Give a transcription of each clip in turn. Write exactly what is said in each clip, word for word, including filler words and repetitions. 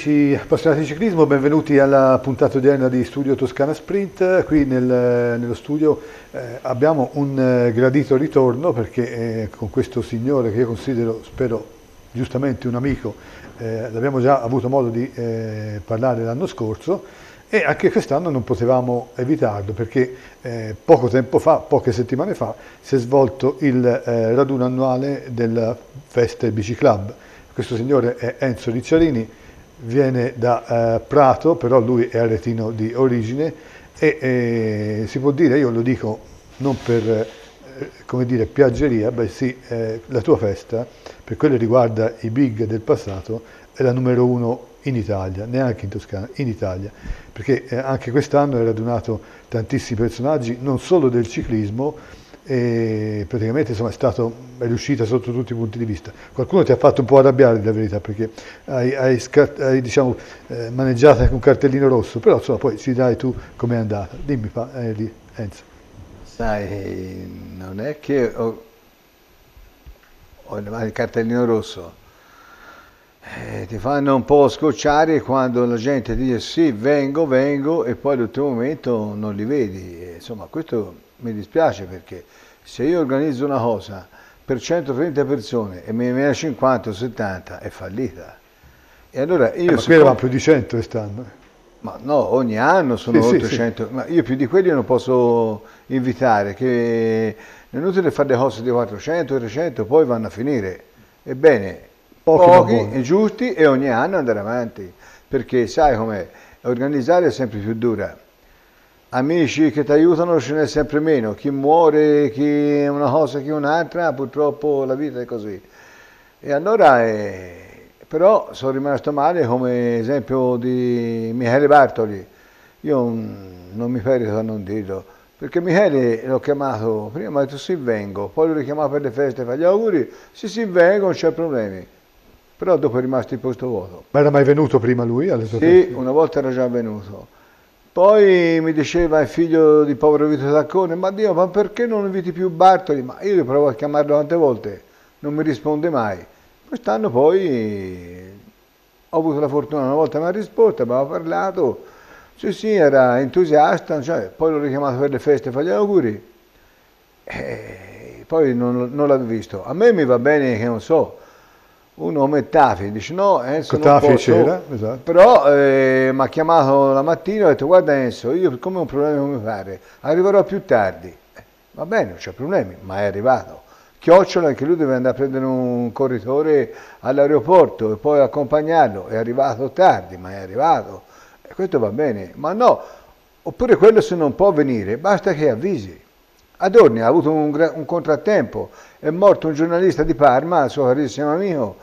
amici appassionati di ciclismo, benvenuti alla puntata odierna di Studio Toscana Sprint. Qui nel, nello studio eh, abbiamo un eh, gradito ritorno perché eh, con questo signore che io considero, spero giustamente, un amico, eh, l'abbiamo già avuto modo di eh, parlare l'anno scorso e anche quest'anno non potevamo evitarlo perché eh, poco tempo fa, poche settimane fa, si è svolto il eh, raduno annuale della Feste Bici Club. Questo signore è Enzo Ricciarini, viene da eh, Prato, però lui è aretino di origine e eh, si può dire, io lo dico non per eh, come dire, piaggeria, beh sì, eh, la tua festa, per quello che riguarda i big del passato, è la numero uno in Italia, neanche in Toscana, in Italia, perché eh, anche quest'anno hai radunato tantissimi personaggi, non solo del ciclismo, e praticamente insomma è stato è riuscita sotto tutti i punti di vista. Qualcuno ti ha fatto un po' arrabbiare, la verità, perché hai, hai, hai diciamo, eh, maneggiato anche un cartellino rosso, però insomma poi ci dai tu com'è andata. Dimmi, eh, lì, Enzo. Sai, non è che ho, ho il cartellino rosso, eh, ti fanno un po' scocciare quando la gente dice sì, vengo, vengo e poi all'ultimo momento non li vedi. E, insomma, questo mi dispiace perché se io organizzo una cosa per centotrenta persone e me ne viene cinquanta o settanta è fallita. E allora io Eh, ma qui eravamo più di cento quest'anno. Ma no, ogni anno sono sì, ottocento, sì, sì. Ma io più di quelli non posso invitare, che è inutile fare le cose di quattrocento, trecento, poi vanno a finire. Ebbene, Pochi, pochi e giusti e ogni anno andare avanti, perché sai com'è, organizzare è sempre più dura. Amici che ti aiutano ce n'è sempre meno, chi muore, chi è una cosa, chi un'altra, purtroppo la vita è così. E allora, eh, però sono rimasto male come esempio di Michele Bartoli, io non mi perito a non dirlo, perché Michele l'ho chiamato, prima mi ha detto sì vengo, poi l'ho richiamato per le feste, fa gli auguri, sì sì vengo, non c'è problemi, però dopo è rimasto il posto vuoto. Ma era mai venuto prima lui alle tue feste? Sì, una volta era già venuto. Poi mi diceva il figlio di povero Vito Taccone, ma Dio, ma perché non inviti più Bartoli? Ma io provo a chiamarlo tante volte, non mi risponde mai. Quest'anno poi ho avuto la fortuna, una volta mi ha risposto, abbiamo parlato, sì sì, era entusiasta, cioè, poi l'ho richiamato per le feste, fa gli auguri, e poi non, non l'ho visto. A me mi va bene che non so, uno come Tafi dice no, Enzo non Tafi posso, c'era, esatto. però eh, mi ha chiamato la mattina e ho detto guarda Enzo, io come ho un problema come fare, arriverò più tardi, eh, va bene, non c'è problemi, ma è arrivato. Chiocciola, anche lui deve andare a prendere un corridore all'aeroporto e poi accompagnarlo, è arrivato tardi, ma è arrivato, e questo va bene, ma no, oppure quello se non può venire, basta che avvisi. Adorni ha avuto un, un contrattempo, è morto un giornalista di Parma, il suo carissimo amico,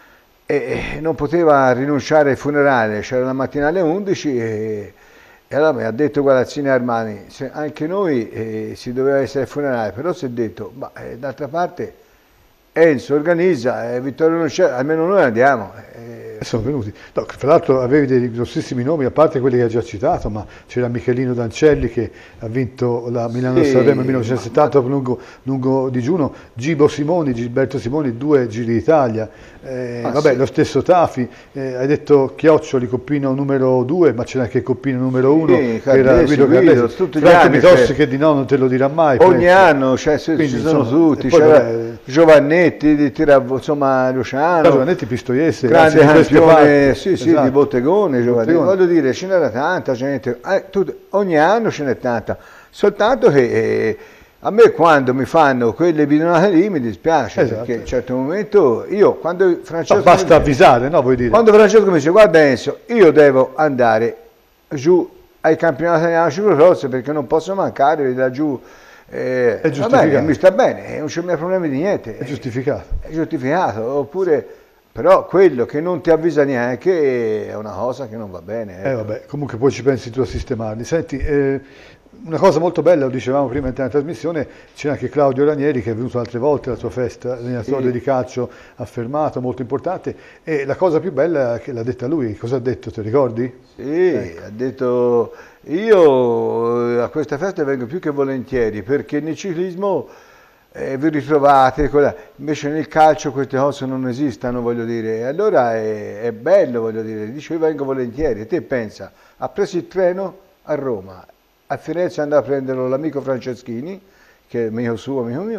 e non poteva rinunciare ai funerali, c'era la mattina alle undici e, e allora mi ha detto Gualazzini Armani, se anche noi eh, si doveva essere ai funerali, però si è detto, ma eh, d'altra parte Enzo organizza, eh, Vittorio non c'è, almeno noi andiamo. Eh, sono venuti. No, tra l'altro avevi dei grossissimi nomi, a parte quelli che hai già citato, ma c'era Michelino D'Ancelli che ha vinto la Milano-Sanremo sì, nel millenovecentosettanta ma... lungo, lungo digiuno, Gibo Simoni, Gilberto Simoni, due Giri d'Italia, eh, ah, vabbè sì. Lo stesso Tafi, eh, hai detto Chioccioli, Coppino numero due, ma c'era anche Coppino numero uno, sì, che era Guido Carlesi, Franco Mitossi che di no non te lo dirà mai. Ogni penso. anno cioè, ci Quindi, sono insomma, tutti, c'era Giovannetti, di Tira, insomma Luciano, Giovannetti Pistoiese, grande campione, sì, sì, esatto. di Bottegone, Bottegone, voglio dire, ce n'era tanta gente, eh, tut, ogni anno ce n'è tanta, soltanto che eh, a me quando mi fanno quelle bidonate lì mi dispiace, esatto. Perché a un certo momento io, quando Francesco... No, basta dice, avvisare, no, vuoi dire? Quando Francesco mi dice, guarda Enzo, io devo andare giù ai campionati italiani ciclocross perché non posso mancare da giù... Eh, è giustificato. Bene, mi sta bene, non c'è mai problemi di niente. È giustificato. È giustificato, oppure... Però quello che non ti avvisa neanche è una cosa che non va bene. Ecco. Eh vabbè, comunque poi ci pensi tu a sistemarli. Senti, eh, una cosa molto bella, lo dicevamo prima in una trasmissione, c'è anche Claudio Ranieri che è venuto altre volte alla tua festa, nella sì. storia di calcio, affermato, molto importante, e la cosa più bella è che l'ha detta lui, cosa ha detto, ti ricordi? Sì, ecco. Ha detto, io a questa festa vengo più che volentieri, perché nel ciclismo eh, vi ritrovate, quella- invece nel calcio queste cose non esistono, voglio dire, e allora è, è bello, voglio dire, dice io vengo volentieri, e te pensa, ha preso il treno a Roma, a Firenze andava a prenderlo l'amico Franceschini, che è amico suo, amico mio,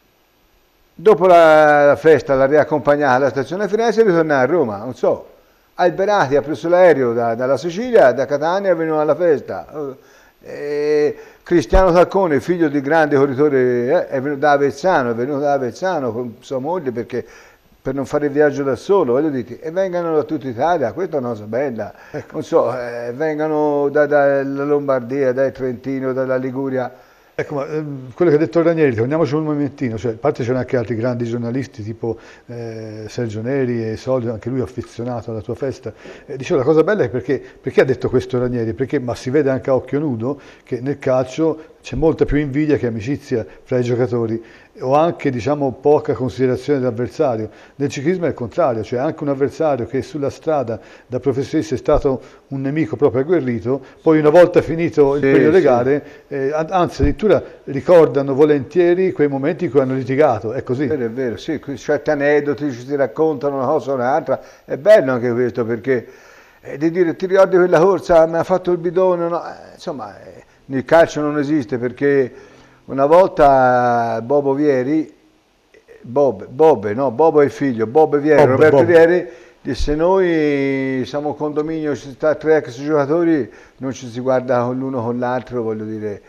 dopo la, la festa l'ha riaccompagnata alla stazione Firenze e ritornava a Roma, non so, Alberati ha preso l'aereo da- dalla Sicilia, da Catania, è venuto alla festa. Eh, Cristiano Taccone, figlio di grande corritore, eh, è venuto da Avezzano, è venuto da Avezzano con sua moglie perché, per non fare il viaggio da solo, voglio dire, e vengano da tutta Italia, questa è una cosa bella. Ecco. Non so, eh, vengano da- dalla Lombardia, dal Trentino, dalla Liguria. Ecco, ma ehm, quello che ha detto Ranieri, torniamoci un momentino, cioè, a parte c'erano anche altri grandi giornalisti tipo eh, Sergio Neri e Solio, anche lui affezionato alla tua festa. Eh, dicevo, la cosa bella è perché, perché ha detto questo Ranieri? Perché, ma si vede anche a occhio nudo che nel calcio c'è molta più invidia che amicizia fra i giocatori o anche, diciamo, poca considerazione dell'avversario. Nel ciclismo è il contrario, cioè anche un avversario che sulla strada da professionista è stato un nemico proprio agguerrito, poi una volta finito il Sì, periodo delle sì. gare, eh, an- anzi addirittura ricordano volentieri quei momenti in cui hanno litigato, è così. È vero, è vero, sì, qui certi aneddoti ci si raccontano una cosa o un'altra, è bello anche questo perché eh, di dire ti ricordi quella corsa, mi ha fatto il bidone, no? Eh, insomma, eh, nel calcio non esiste perché una volta Bobo Vieri, Bob, Bob, no, Bobo è il figlio, Bob Vieri, Bob, Roberto Bob. Vieri, disse noi siamo un condominio, ci sta tre ex giocatori, non ci si guarda con l'uno con l'altro, voglio dire,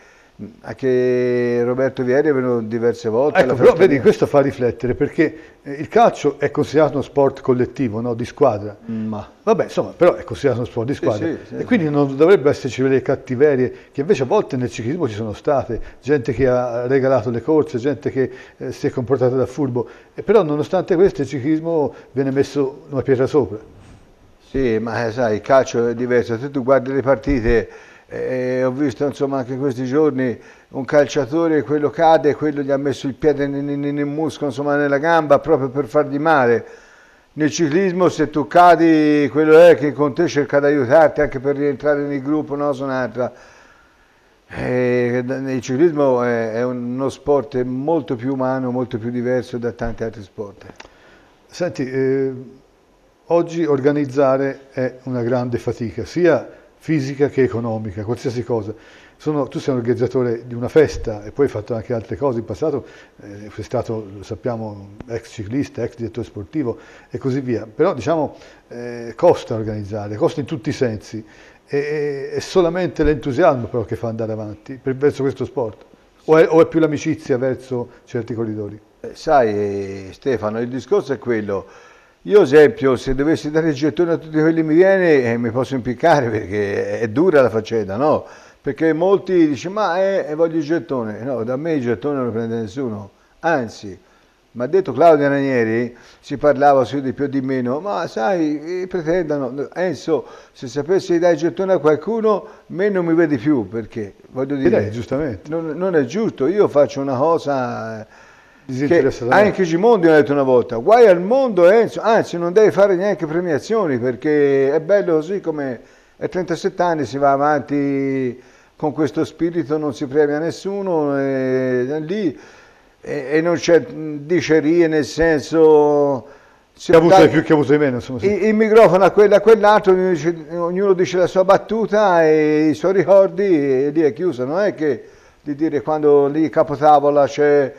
anche Roberto Vieri è venuto diverse volte. Ecco, alla però festa vedi, mia. questo fa riflettere perché eh, il calcio è considerato uno sport collettivo, no? Di squadra. Ma Vabbè, insomma, però è considerato uno sport di Sì, squadra sì, sì, e quindi non dovrebbe esserci delle cattiverie che invece a volte nel ciclismo ci sono state, gente che ha regalato le corse, gente che eh, si è comportata da furbo, e però nonostante questo il ciclismo viene messo una pietra sopra. sì, ma eh, sai, il calcio è diverso. Se tu guardi le partite, eh, ho visto insomma anche questi giorni un calciatore, quello cade, quello gli ha messo il piede nel, nel- nel muscolo, insomma nella gamba proprio per fargli male. Nel ciclismo se tu cadi, quello è che con te cerca di aiutarti anche per rientrare nel gruppo, una cosa o un'altra. Eh, il ciclismo è, è uno sport molto più umano, molto più diverso da tanti altri sport. Senti, eh, oggi organizzare è una grande fatica, sia fisica che economica, qualsiasi cosa. Sono- tu sei un organizzatore di una festa e poi hai fatto anche altre cose in passato, eh, sei stato, lo sappiamo, ex ciclista, ex direttore sportivo e così via. Però diciamo, eh, costa organizzare, costa in tutti i sensi. E- È solamente l'entusiasmo però che fa andare avanti per- verso questo sport? O è, o è più l'amicizia verso certi corridori? Eh, Sai, eh, Stefano, il discorso è quello. Io, esempio, se dovessi dare il gettone a tutti quelli che mi viene, eh, mi posso impiccare perché è dura la faccenda, no? Perché molti dicono, ma eh, eh, voglio il gettone. No, da me il gettone non lo prende nessuno. Anzi, mi ha detto Claudio Ranieri, si parlava su di più o di meno, ma sai, eh, pretendano, Enzo, se sapessi dare il gettone a qualcuno, me non mi vedi più, perché, voglio E dai, dire, giustamente, non, non è giusto, io faccio una cosa che disinteresatamente. anche Gimondi mi ha detto una volta, guai al mondo Enzo, anzi non devi fare neanche premiazioni perché è bello così come a trentasette anni si va avanti con questo spirito, non si premia nessuno e, lì e, e non c'è dicerie nel senso Chi ha avuto dai di più, chi ha avuto di meno, insomma, sì. il, il microfono a quello a quell'altro, ognuno dice, ognuno dice la sua battuta e i suoi ricordi e lì è chiuso, non è che di dire quando lì capotavola c'è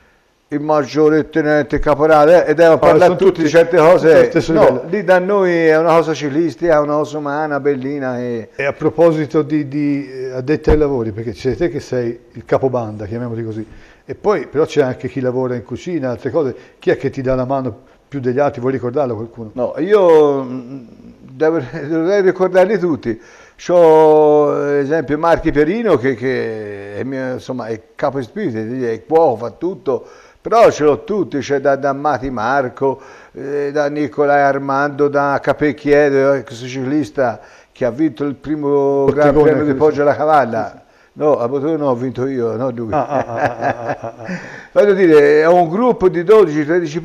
il maggiore il tenente il caporale eh, e devono parlare sono tutti tutti- di certe tutti allo cose, stesso no, livello. lì da noi è una cosa cilistica, è una cosa umana, bellina e E a proposito di, di eh, addetti ai lavori, perché c'è te che sei il capobanda, chiamiamoli così, e poi però c'è anche chi lavora in cucina, altre cose, chi è che ti dà la mano più degli altri, vuoi ricordarlo qualcuno? no, io mm, devo- dovrei ricordarli tutti. C'ho, ad esempio, Marchi Pierino che, che è, mio, insomma, è capo spirito, è cuoco, fa tutto, però ce l'ho tutti, c'è da, da Mati Marco, eh, da Nicolai Armando, da Capecchiedo, questo ciclista che ha vinto il primo Gran Bottegone, Premio di questo. Poggio alla Cavalla. No, a Bottegone no, ho vinto io, no lui. Ah, ah, ah, ah, ah, ah. Voglio dire, è un gruppo di dodici tredici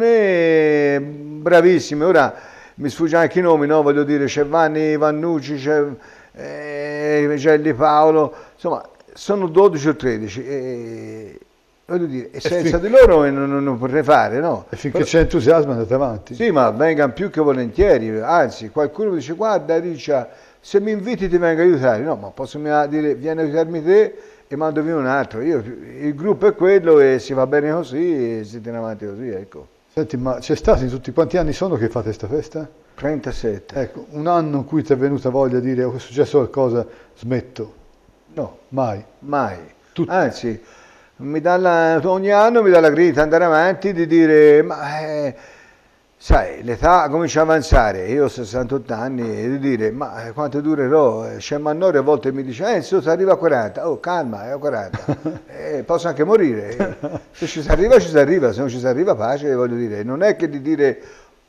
persone bravissime. Ora mi sfugge anche i nomi, no? Voglio dire, c'è Vanni Vannucci, c'è eh, Gelli Paolo, insomma, sono dodici o tredici. E voglio dire, e E senza fin- di loro non, non, non potrei fare, no? E finché Però- c'è entusiasmo andate avanti. sì, ma vengano più che volentieri, anzi, qualcuno mi dice, guarda Riccia, se mi inviti ti vengo a aiutare, no, ma posso mi- dire, vieni a aiutarmi te e mando via un altro, io, il gruppo è quello e si va bene così e si tiene avanti così, ecco. Senti, ma c'è stato in tutti quanti anni sono che fate questa festa? trentasette, Ecco, un anno in cui ti è venuta voglia di dire oh, è successo qualcosa, smetto. no, Mai. mai. Tu- Anzi, mi dà la- ogni anno mi dà la grinta andare avanti di dire, ma eh, sai, l'età comincia a avanzare, io ho sessantotto anni, e di dire, ma eh, quanto durerò? Eh, C'è Mannori a volte mi dice, eh, se ti arriva a quaranta, oh calma, è a quaranta, Eh, posso anche morire, se ci si arriva ci si arriva, se non ci si arriva pace, voglio dire, non è che di dire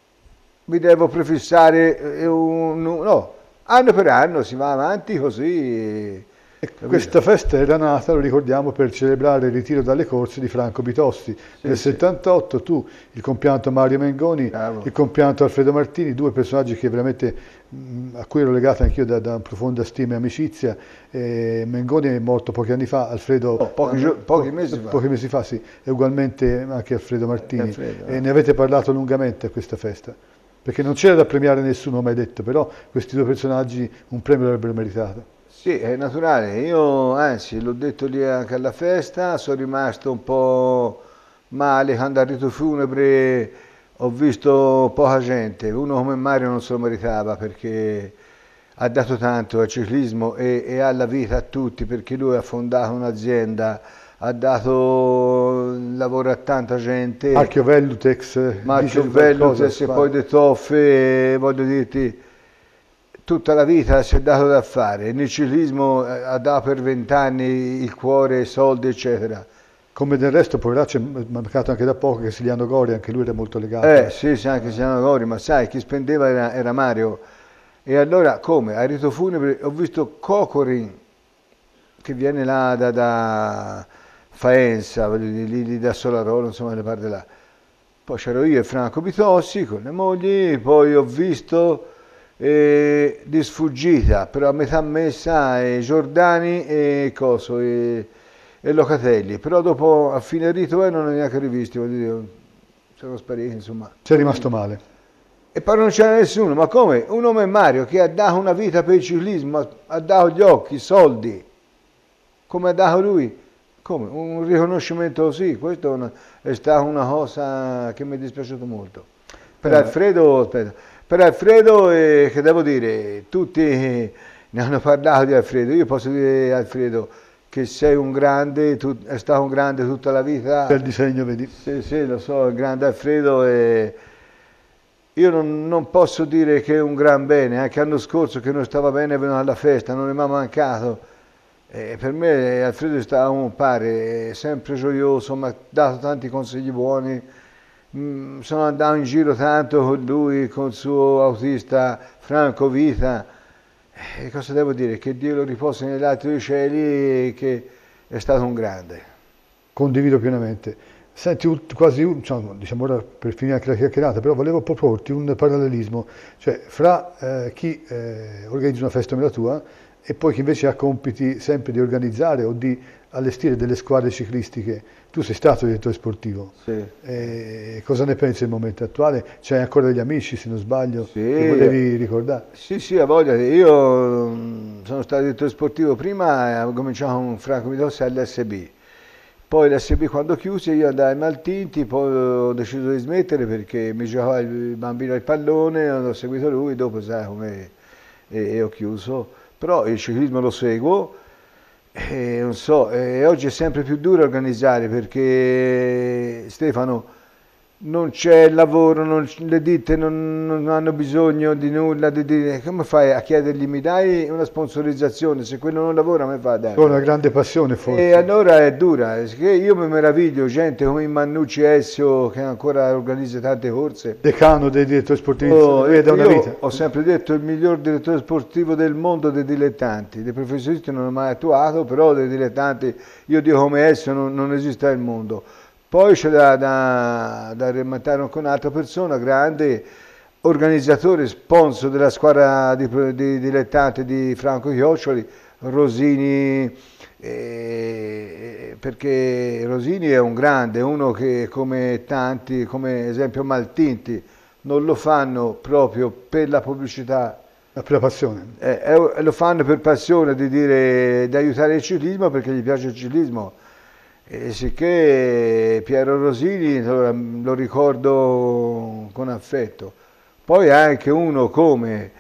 mi devo prefissare, eh, un, un- no, anno per anno si va avanti così, E capito? questa festa era nata, lo ricordiamo, per celebrare il ritiro dalle corse di Franco Bitossi. Nel sì. settantotto tu, il compianto Mario Mengoni, Bravo. il compianto Alfredo Martini, due personaggi che veramente, mh, a cui ero legato anch'io da, da profonda stima e amicizia. E Mengoni è morto pochi anni fa, Alfredo Oh, pochi gio- pochi mesi fa. pochi mesi fa, sì, e ugualmente anche Alfredo Martini. Alfredo, E eh. ne avete parlato lungamente a questa festa. Perché non c'era da premiare nessuno, ho mai detto, però questi due personaggi un premio l'avrebbero meritato. Sì, è naturale. Io, anzi, l'ho detto lì anche alla festa, sono rimasto un po' male quando al rito funebre ho visto poca gente. Uno come Mario non se lo meritava perché ha dato tanto al ciclismo e, e alla vita a tutti, perché lui ha fondato un'azienda, ha dato lavoro a tanta gente. Marchio Vellutex, Marchio dice qualcosa, Vellutex e fa- poi De Toffe, voglio dirti, tutta la vita si è dato da fare. Nel ciclismo eh, ha dato per vent'anni il cuore, i soldi, eccetera. Come del resto, poveraccio, è mancato anche da poco che Siliano Gori, anche lui era molto legato. Eh sì, sì, anche se erano Gori, ma sai, chi spendeva era, era Mario. E allora come? A rito funebre ho visto Cocorin, che viene là da, da Faenza, voglio dire, lì, lì da Solarolo, insomma, le parti là. Poi c'ero io e Franco Bitossi con le mogli, poi ho visto eh, di sfuggita, però a metà messa eh, Giordani e Coso e, e Locatelli, però dopo a fine rito eh, non li ho neanche rivisti, voglio dire, sono spariti, insomma. Ci è rimasto male. E poi non c'era nessuno, ma come? Un uomo è Mario che ha dato una vita per il ciclismo, ha- ha dato gli occhi, i soldi, come ha dato lui. Come? Un riconoscimento così, questo è, una- è stata una cosa che mi è dispiaciuto molto. Per Eh. Alfredo, aspetta, per Alfredo, eh, che devo dire, tutti eh, ne hanno parlato di Alfredo, io posso dire Alfredo che sei un grande, tu, è stato un grande tutta la vita. Bel disegno, vedi. Sì, sì, lo so, il grande Alfredo e io non, non posso dire che è un gran bene, anche l'anno scorso che non stava bene è venuto alla festa, non è mai mancato. E per me Alfredo è stato un pare, è sempre gioioso, mi ha dato tanti consigli buoni. Mm, sono andato in giro tanto con lui, con il suo autista Franco Vita. E cosa devo dire? Che Dio lo riposi negli alti dei cieli e che è stato un grande. Condivido pienamente. Senti, ult- quasi, un- diciamo, diciamo ora per finire anche la chiacchierata, però volevo proporti un parallelismo, cioè fra eh, chi eh, organizza una festa come la tua e poi chi invece ha compiti sempre di organizzare o di allestire delle squadre ciclistiche. Tu sei stato direttore sportivo. Sì. Eh, cosa ne pensi del momento attuale? C'hai ancora degli amici, se non sbaglio, Sì. che volevi ricordare? Sì, sì, a voglia. Io mm, sono stato direttore sportivo prima e ho cominciato con Franco Midossi all'S B. Poi l'S B quando chiuse io andai ai Maltinti, poi ho deciso di smettere perché mi giocava il bambino al pallone, ho seguito lui, dopo sai come e, e ho chiuso. Però il ciclismo lo seguo e non so, e oggi è sempre più duro organizzare perché Stefano non c'è lavoro, non c- le ditte non, non hanno bisogno di nulla, di, di- come fai a chiedergli mi dai una sponsorizzazione? Se quello non lavora, come fa a dare? Con una grande passione forse. E allora è dura, è che io mi meraviglio, gente come Mannucci Ezio che ancora organizza tante corse. Decano dei direttori sportivi, Oh, lui è da una io vita. ho sempre detto il miglior direttore sportivo del mondo dei dilettanti, dei professionisti non ho mai attuato, però dei dilettanti, io dico come Ezio non, non esiste al mondo. Poi c'è da, da, da rammentare con un'altra persona, grande organizzatore, sponsor della squadra di, di dilettanti di Franco Chioccioli, Rosini eh, perché Rosini è un grande, uno che come tanti, come esempio Maltinti, non lo fanno proprio per la pubblicità, per la passione. eh, eh, lo fanno per passione di, dire, di aiutare il ciclismo perché gli piace il ciclismo. E sicché Piero Rosini lo, lo ricordo con affetto. Poi anche uno come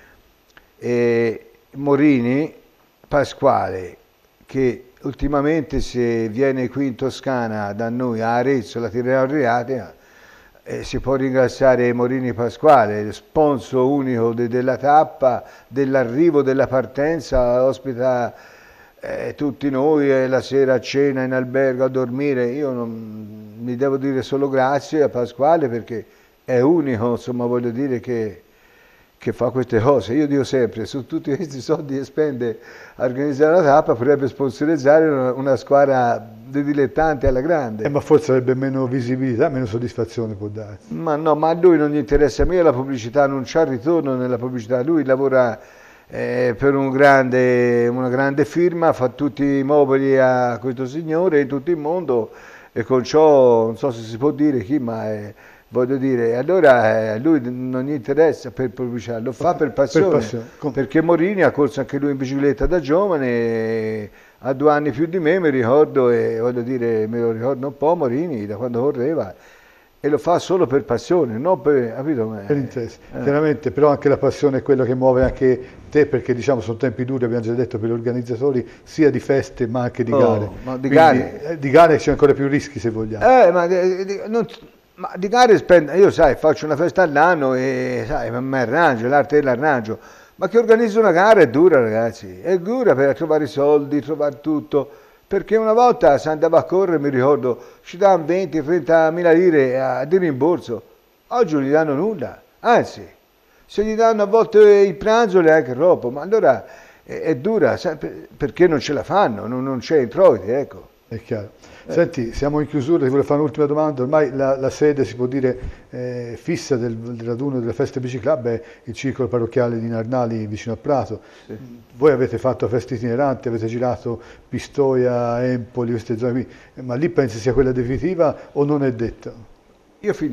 eh, Morini Pasquale, che ultimamente se viene qui in Toscana da noi a Arezzo, la Tirrenia Adriatica, eh, si può ringraziare Morini Pasquale, sponsor unico de, della tappa, dell'arrivo, della partenza, ospita eh, tutti noi eh, la sera a cena, in albergo, a dormire. Io non, mi devo dire solo grazie a Pasquale perché è unico, insomma, voglio dire che che fa queste cose. Io dico sempre, su tutti questi soldi che spende a organizzare la tappa, potrebbe sponsorizzare una, una squadra di dilettanti alla grande. Eh, ma forse avrebbe meno visibilità, meno soddisfazione può darsi. Ma no, ma a lui non gli interessa, a me la pubblicità, non c'ha ritorno nella pubblicità, lui lavora eh, per un grande, una grande firma, fa tutti i mobili a questo signore in tutto il mondo e con ciò, non so se si può dire chi, ma è... Voglio dire, allora a lui non gli interessa per pubblicità, lo fa per passione, per passione. Perché Morini ha corso anche lui in bicicletta da giovane, ha due anni più di me, mi ricordo, e voglio dire, me lo ricordo un po' Morini da quando correva, e lo fa solo per passione, non per, capito? Per interesse. Eh. Chiaramente, però anche la passione è quello che muove anche te, perché diciamo sono tempi duri, abbiamo già detto, per gli organizzatori, sia di feste ma anche di oh, gare. Ma di Quindi, gare, eh, di gare c'è ancora più rischi se vogliamo. Eh, ma di, di, non... Ma di gare spendo, io sai, faccio una festa all'anno e sai, mi arrangio, l'arte dell'arrangio, ma che organizzo una gara è dura ragazzi, è dura per trovare i soldi, trovare tutto, perché una volta se andava a correre, mi ricordo, ci davano venti trenta mila lire a, di rimborso, oggi non gli danno nulla, anzi, se gli danno a volte il pranzo neanche troppo, ma allora è, è dura, sai, perché non ce la fanno, non, non c'è introiti, ecco. È chiaro. Senti, siamo in chiusura, ti volevo fare un'ultima domanda, ormai la, la sede si può dire eh, fissa del, del raduno della festa Bici Club è il circolo parrocchiale di Narnali vicino a Prato. Sì. Voi avete fatto feste itineranti, avete girato Pistoia, Empoli, queste zone qui, ma lì pensi sia quella definitiva o non è detto? Io fin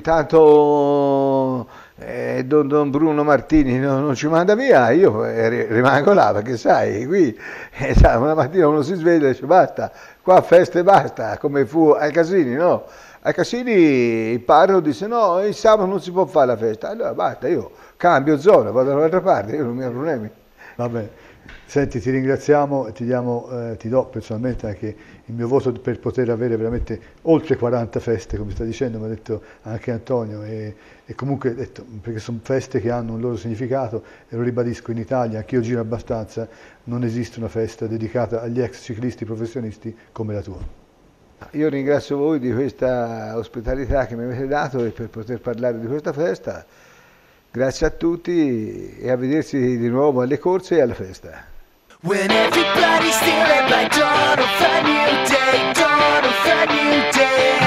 tanto eh, don, don Bruno Martini non, non ci manda via, io eh, rimango là perché sai, qui eh, sai, una mattina uno si sveglia e dice basta, qua feste basta, come fu ai Casini, no? Ai Casini il parroco disse no, il sabato non si può fare la festa, allora basta, io cambio zona, vado da un'altra parte, io non mi ho problemi. Va bene. Senti, ti ringraziamo e ti, diamo, eh, ti do personalmente anche il mio voto per poter avere veramente oltre quaranta feste, come sta dicendo, mi ha detto anche Antonio, e, e comunque detto, perché sono feste che hanno un loro significato e lo ribadisco, in Italia, anche io giro abbastanza, non esiste una festa dedicata agli ex ciclisti professionisti come la tua. Io ringrazio voi di questa ospitalità che mi avete dato e per poter parlare di questa festa. Grazie a tutti e a vedersi di nuovo alle corse e alla festa. When everybody's still at my dawn of a new day, dawn of a new day.